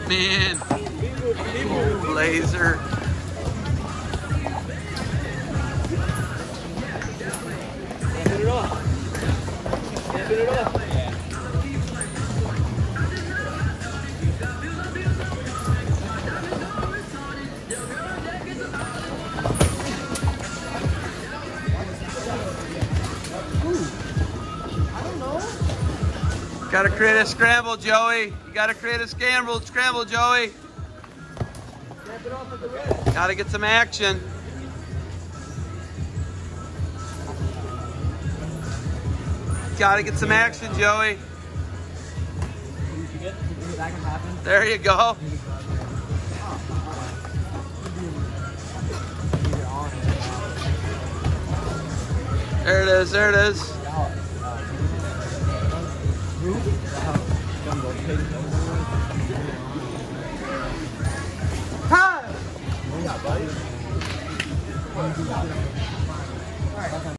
Man. Blazer. Put it off. Put it off. Gotta create a scramble, Joey. You gotta create a scramble, Joey. Gotta get some action. Gotta get some action, Joey. There you go. There it is, there it is. Hi!